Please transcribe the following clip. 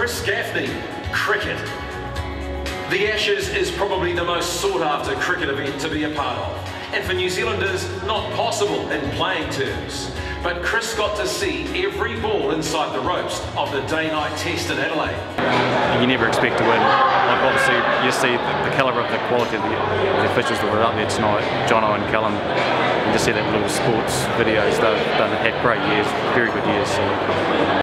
Chris Gaffney, cricket. The Ashes is probably the most sought after cricket event to be a part of, and for New Zealanders, not possible in playing terms. But Chris got to see every ball inside the ropes of the day-night test in Adelaide. You never expect to win. Like obviously you see the calibre of the quality of the officials that were up there tonight, Jono and Callum, and just see that little sports videos, they've had great years, very good years. So.